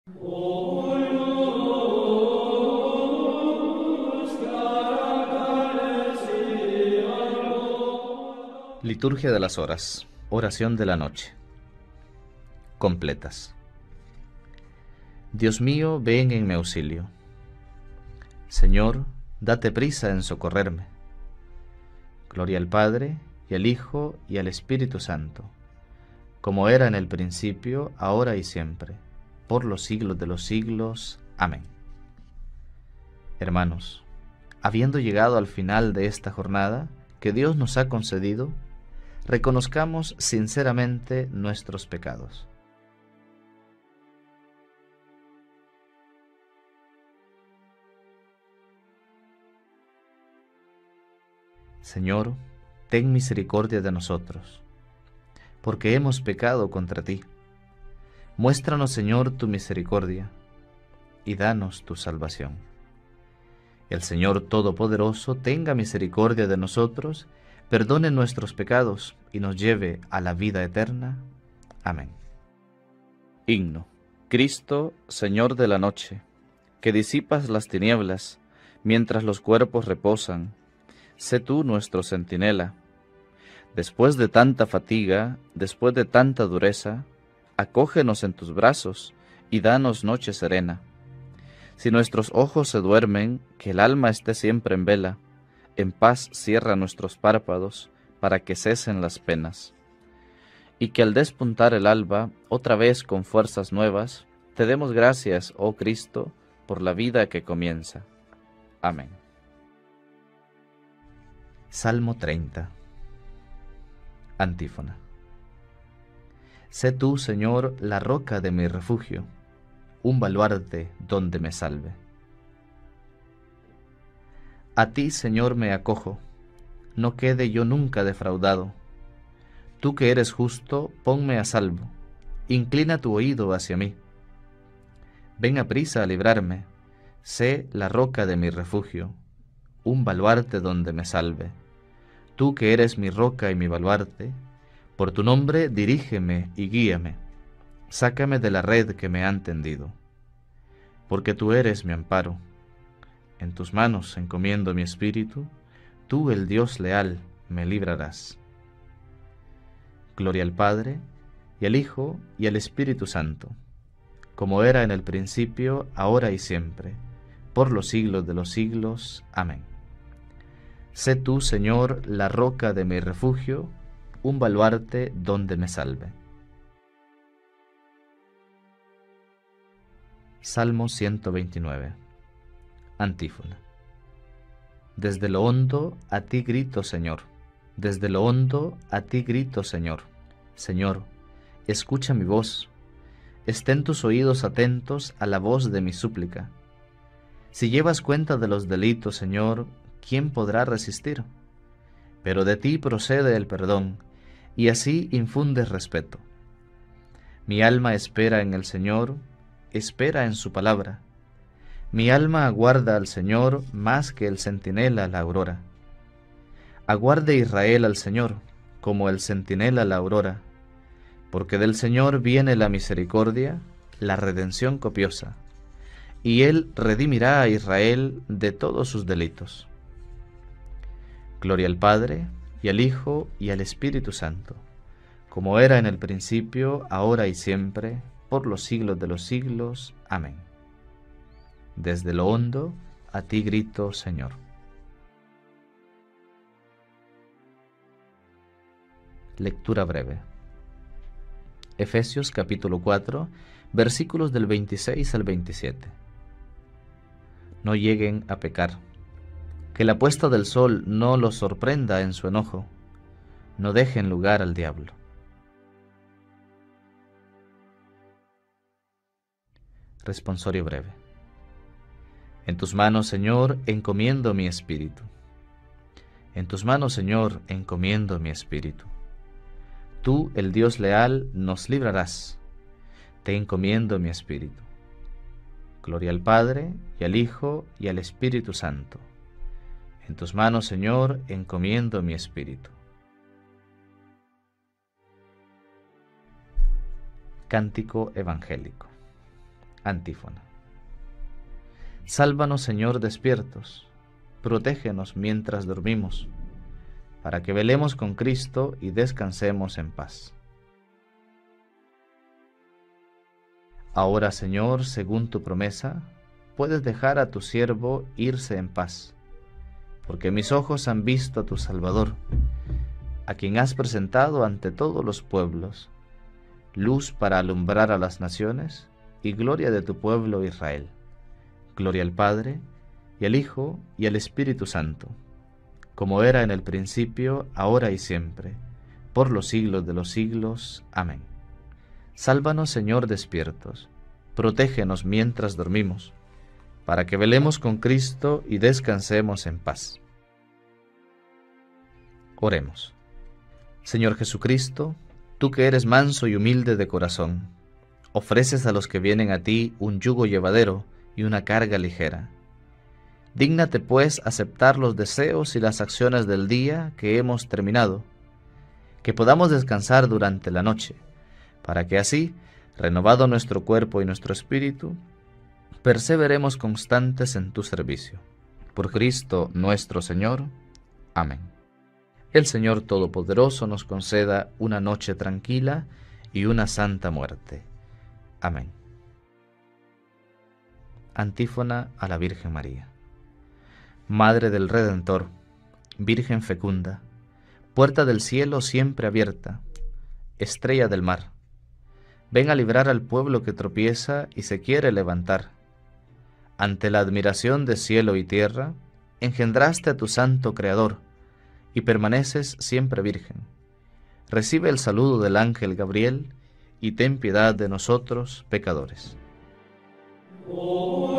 Liturgia de las Horas, oración de la noche. Completas. Dios mío, ven en mi auxilio. Señor, date prisa en socorrerme. Gloria al Padre, y al Hijo, y al Espíritu Santo, como era en el principio, ahora y siempre, por los siglos de los siglos. Amén. Hermanos, habiendo llegado al final de esta jornada que Dios nos ha concedido, reconozcamos sinceramente nuestros pecados. Señor, ten misericordia de nosotros, porque hemos pecado contra ti. Muéstranos, Señor, tu misericordia, y danos tu salvación. El Señor Todopoderoso tenga misericordia de nosotros, perdone nuestros pecados y nos lleve a la vida eterna. Amén. Himno. Cristo, Señor de la noche, que disipas las tinieblas mientras los cuerpos reposan, sé tú nuestro centinela. Después de tanta fatiga, después de tanta dureza, acógenos en tus brazos y danos noche serena. Si nuestros ojos se duermen, que el alma esté siempre en vela, en paz cierra nuestros párpados para que cesen las penas. Y que al despuntar el alba, otra vez con fuerzas nuevas, te demos gracias, oh Cristo, por la vida que comienza. Amén. Salmo 30. Antífona. Sé tú, Señor, la roca de mi refugio, un baluarte donde me salve. A ti, Señor, me acojo, no quede yo nunca defraudado. Tú que eres justo, ponme a salvo, inclina tu oído hacia mí. Ven aprisa a librarme, sé la roca de mi refugio, un baluarte donde me salve. Tú que eres mi roca y mi baluarte, por tu nombre dirígeme y guíame, sácame de la red que me han tendido. Porque tú eres mi amparo, en tus manos encomiendo mi espíritu, tú, el Dios leal, me librarás. Gloria al Padre, y al Hijo, y al Espíritu Santo, como era en el principio, ahora y siempre, por los siglos de los siglos. Amén. Sé tú, Señor, la roca de mi refugio, un baluarte donde me salve. Salmo 129. Antífona. Desde lo hondo a ti grito, Señor. Desde lo hondo a ti grito, Señor. Señor, escucha mi voz. Estén tus oídos atentos a la voz de mi súplica. Si llevas cuenta de los delitos, Señor, ¿quién podrá resistir? Pero de ti procede el perdón, y así infundes respeto. Mi alma espera en el Señor, espera en su palabra. Mi alma aguarda al Señor más que el centinela la aurora. Aguarde Israel al Señor, como el centinela la aurora, porque del Señor viene la misericordia, la redención copiosa, y Él redimirá a Israel de todos sus delitos. Gloria al Padre, y al Hijo, y al Espíritu Santo, como era en el principio, ahora y siempre, por los siglos de los siglos. Amén. Desde lo hondo, a ti grito, Señor. Lectura breve. Efesios capítulo 4, versículos del 26 al 27. No lleguen a pecar. Que la puesta del sol no los sorprenda en su enojo. No dejen lugar al diablo. Responsorio breve. En tus manos, Señor, encomiendo mi espíritu. En tus manos, Señor, encomiendo mi espíritu. Tú, el Dios leal, nos librarás. Te encomiendo mi espíritu. Gloria al Padre, y al Hijo, y al Espíritu Santo. En tus manos, Señor, encomiendo mi espíritu. Cántico evangélico. Antífona. Sálvanos, Señor, despiertos, protégenos mientras dormimos, para que velemos con Cristo y descansemos en paz. Ahora, Señor, según tu promesa, puedes dejar a tu siervo irse en paz, porque mis ojos han visto a tu Salvador, a quien has presentado ante todos los pueblos, luz para alumbrar a las naciones y gloria de tu pueblo Israel. Gloria al Padre, y al Hijo, y al Espíritu Santo, como era en el principio, ahora y siempre, por los siglos de los siglos. Amén. Sálvanos, Señor, despiertos, protégenos mientras dormimos, para que velemos con Cristo y descansemos en paz. Oremos. Señor Jesucristo, tú que eres manso y humilde de corazón, ofreces a los que vienen a ti un yugo llevadero y una carga ligera. Dígnate, pues, aceptar los deseos y las acciones del día que hemos terminado, que podamos descansar durante la noche, para que así, renovado nuestro cuerpo y nuestro espíritu, perseveremos constantes en tu servicio. Por Cristo nuestro Señor. Amén. El Señor Todopoderoso nos conceda una noche tranquila y una santa muerte. Amén. Antífona a la Virgen María. Madre del Redentor, Virgen fecunda, puerta del cielo siempre abierta, estrella del mar, ven a librar al pueblo que tropieza y se quiere levantar. Ante la admiración de cielo y tierra, engendraste a tu santo Creador, y permaneces siempre virgen. Recibe el saludo del ángel Gabriel, y ten piedad de nosotros, pecadores. Oh.